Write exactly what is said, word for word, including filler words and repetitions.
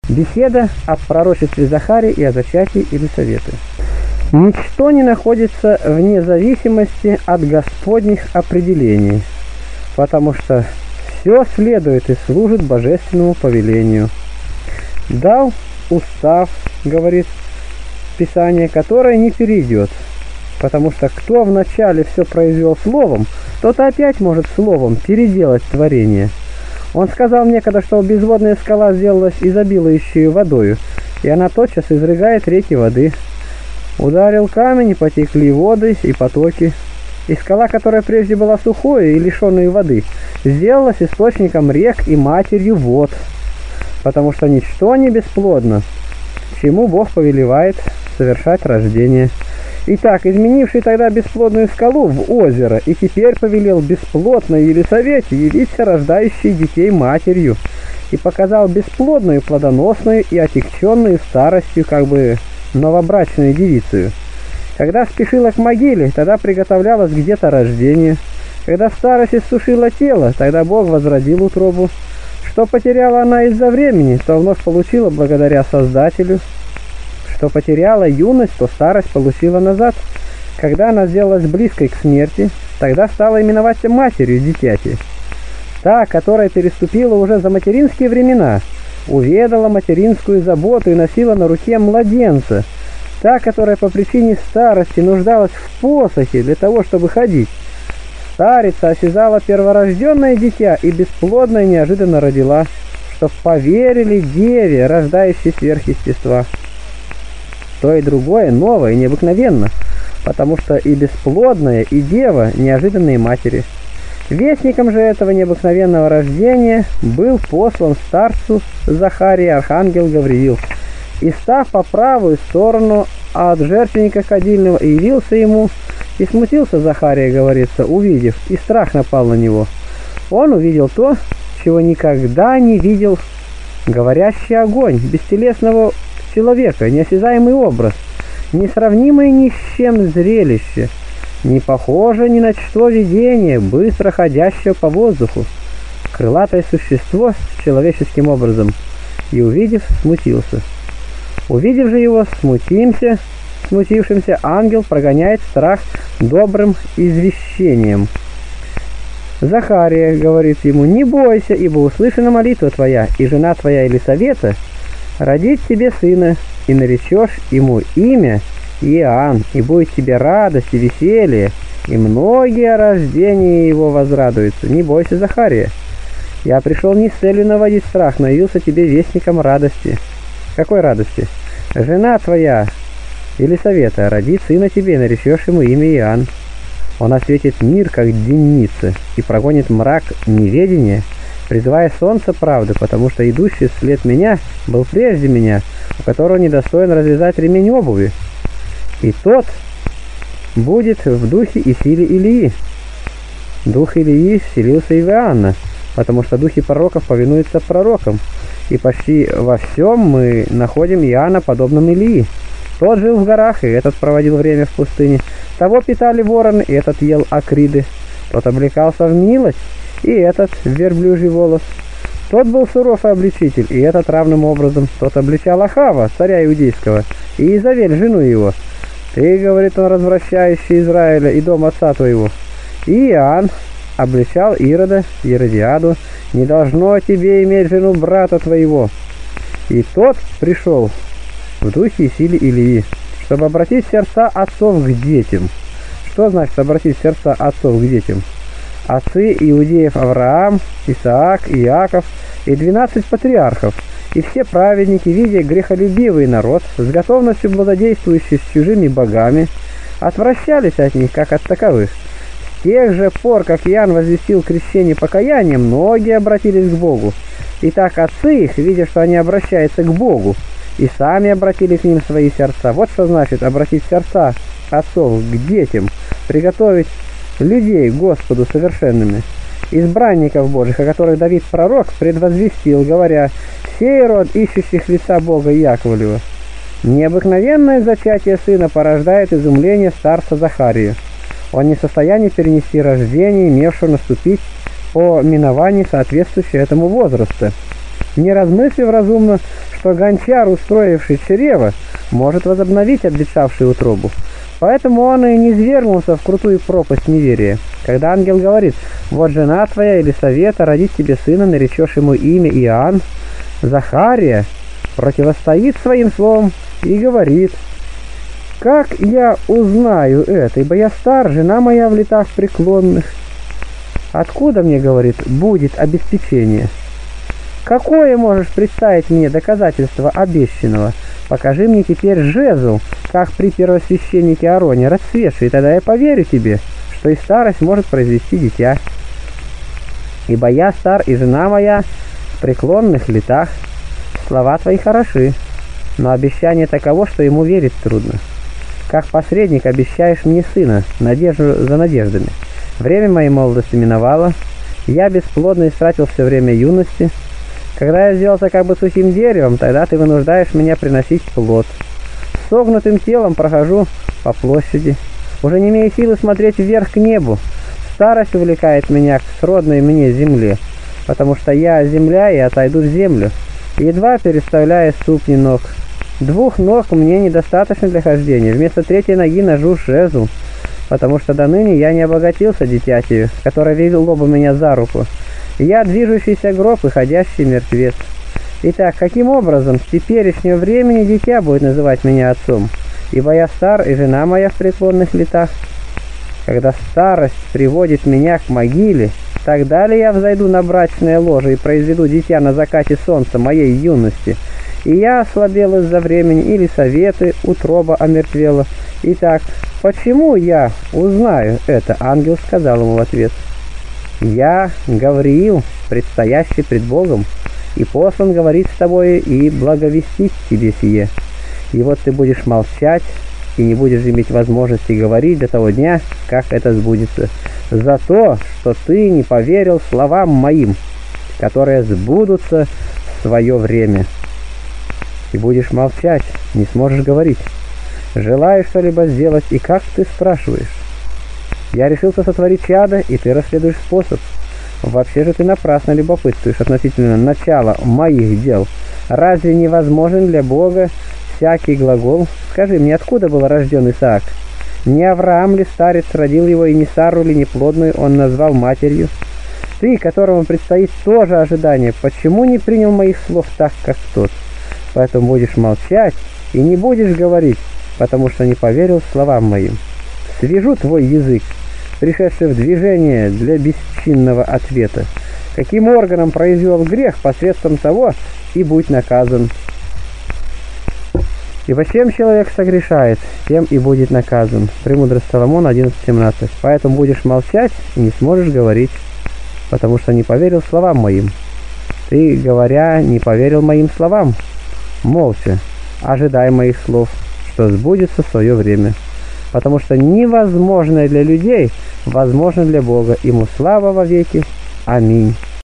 Беседа о пророчестве Захарии и о зачатии Елисаветы. Ничто не находится вне зависимости от Господних определений, потому что все следует и служит божественному повелению. Дал устав, говорит Писание, которое не перейдет, потому что кто вначале все произвел словом, тот опять может словом переделать творение. Он сказал мне, когда что безводная скала сделалась изобилующей водою, и она тотчас изрыгает реки воды. Ударил камень, и потекли воды и потоки. И скала, которая прежде была сухой и лишенной воды, сделалась источником рек и матерью вод, потому что ничто не бесплодно, чему Бог повелевает совершать рождение. Итак, изменивший тогда бесплодную скалу в озеро, и теперь повелел бесплодной Елисавете явиться рождающей детей матерью, и показал бесплодную, плодоносную и отягченную старостью, как бы новобрачную девицу. Когда спешила к могиле, тогда приготовлялась к деторождению. Когда старость иссушила тело, тогда Бог возродил утробу. Что потеряла она из-за времени, то вновь получила благодаря Создателю. Что потеряла юность, то старость получила назад. Когда она сделалась близкой к смерти, тогда стала именоваться матерью дитяти. Та, которая переступила уже за материнские времена, уведала материнскую заботу и носила на руке младенца. Та, которая по причине старости нуждалась в посохе для того, чтобы ходить. Старица осязала перворожденное дитя и бесплодное неожиданно родила, чтоб поверили деве, рождающей сверхъестества. То и другое новое и необыкновенно, потому что и бесплодная, и дева – неожиданные матери. Вестником же этого необыкновенного рождения был послан старцу Захарии архангел Гавриил, и, став по правую сторону от жертвенника кадильного, явился ему, и смутился Захария, говорится, увидев, и страх напал на него. Он увидел то, чего никогда не видел: говорящий огонь, бестелесного человека, неосязаемый образ, несравнимое ни с чем зрелище, не похоже ни на что видение, быстро ходящее по воздуху, крылатое существо с человеческим образом, и, увидев, смутился. Увидев же его, смутимся, смутившимся, ангел прогоняет страх добрым извещением. Захария говорит ему: «Не бойся, ибо услышана молитва твоя, и жена твоя Елисавета родит тебе сына, и наречешь ему имя Иоанн, и будет тебе радость и веселье, и многие о рождении его возрадуются. Не бойся, Захария. Я пришел не с целью наводить страх, но явился тебе вестником радости». Какой радости? Жена твоя Елисавета родит сына тебе, и наречешь ему имя Иоанн. Он осветит мир, как денница, и прогонит мрак неведения, призывая солнце правды, потому что идущий вслед меня был прежде меня, у которого недостоин развязать ремень обуви. И тот будет в духе и силе Илии. Дух Илии вселился и в Иоанна, потому что духи пророков повинуются пророкам, и почти во всем мы находим Иоанна подобным Илии. Тот жил в горах, и этот проводил время в пустыне. Того питали вороны, и этот ел акриды. Тот облекался в милость, и этот в верблюжий волос. Тот был суров и обличитель, и этот равным образом. Тот обличал Ахава, царя иудейского, и Изавель, жену его. Ты, говорит он, развращающий Израиля и дом отца твоего. И Иоанн обличал Ирода, Иродиаду: не должно тебе иметь жену брата твоего. И тот пришел в духе и силе Илии, чтобы обратить сердца отцов к детям. Что значит обратить сердца отцов к детям? Отцы иудеев Авраам, Исаак, Иаков и двенадцать патриархов, и все праведники, видя грехолюбивый народ, с готовностью благодействующий с чужими богами, отвращались от них, как от таковых. С тех же пор, как Иоанн возвестил крещение покаяния, многие обратились к Богу. Итак, отцы их, видя, что они обращаются к Богу, и сами обратили к ним свои сердца. Вот что значит обратить сердца отцов к детям, приготовить людей Господу совершенными, избранников Божьих, о которых Давид пророк предвозвестил, говоря: «Сей род ищущих лица Бога Яковлева». Необыкновенное зачатие сына порождает изумление старца Захарию. Он не в состоянии перенести рождение, имевшего наступить по миновании соответствующего этому возрасту. Не размыслив разумно, что гончар, устроивший чрево, может возобновить обветшавшую утробу. Поэтому он и не низвергнулся в крутую пропасть неверия. Когда ангел говорит: «Вот жена твоя, Елисавета, родит тебе сына, наречешь ему имя Иоанн», Захария противостоит своим словам и говорит: «Как я узнаю это, ибо я стар, жена моя в летах преклонных? Откуда мне, — говорит, — будет обеспечение? Какое можешь представить мне доказательство обещанного? Покажи мне теперь жезл, как при первосвященнике Аароне, расцветший, и тогда я поверю тебе, что и старость может произвести дитя. Ибо я стар, и жена моя в преклонных летах. Слова твои хороши, но обещание таково, что ему верить трудно. Как посредник обещаешь мне сына, надежду за надеждами. Время моей молодости миновало, я бесплодно истратил все время юности. Когда я сделался как бы сухим деревом, тогда ты вынуждаешь меня приносить плод. Согнутым телом прохожу по площади, уже не имея силы смотреть вверх к небу. Старость увлекает меня к сродной мне земле, потому что я земля и отойду в землю, едва переставляя ступни ног. Двух ног мне недостаточно для хождения, вместо третьей ноги ножу жезл, потому что до ныне я не обогатился дитятью, которое вело бы меня за руку. Я движущийся гроб и ходящий мертвец. Итак, каким образом с теперешнего времени дитя будет называть меня отцом? Ибо я стар, и жена моя в преклонных летах. Когда старость приводит меня к могиле, тогда ли я взойду на брачное ложе и произведу дитя на закате солнца моей юности? И я ослабел из-за времени, или советы, утроба омертвела. Итак, почему я узнаю это? Ангел сказал ему в ответ: «Я Гавриил, предстоящий пред Богом, и послан говорить с тобой и благовестить тебе сие. И вот ты будешь молчать, и не будешь иметь возможности говорить до того дня, как это сбудется, за то, что ты не поверил словам моим, которые сбудутся в свое время. И будешь молчать, не сможешь говорить. Желаешь что-либо сделать, и как ты спрашиваешь? Я решился сотворить чадо, и ты расследуешь способ. Вообще же ты напрасно любопытствуешь относительно начала моих дел. Разве невозможен для Бога всякий глагол? Скажи мне, откуда был рожден Исаак? Не Авраам ли старец родил его, и не Сару ли неплодную он назвал матерью? Ты, которому предстоит тоже ожидание, почему не принял моих слов так, как тот? Поэтому будешь молчать и не будешь говорить, потому что не поверил словам моим. Свяжу твой язык, пришедший в движение для бесчинного ответа. Каким органом произвел грех, посредством того и будь наказан. Ибо чем человек согрешает, тем и будет наказан. Премудрость Соломона одиннадцать семнадцать. Поэтому будешь молчать и не сможешь говорить, потому что не поверил словам моим. Ты, говоря, не поверил моим словам. Молча, ожидай моих слов, что сбудется в свое время. Потому что невозможное для людей возможно для Бога. Ему слава во веки. Аминь.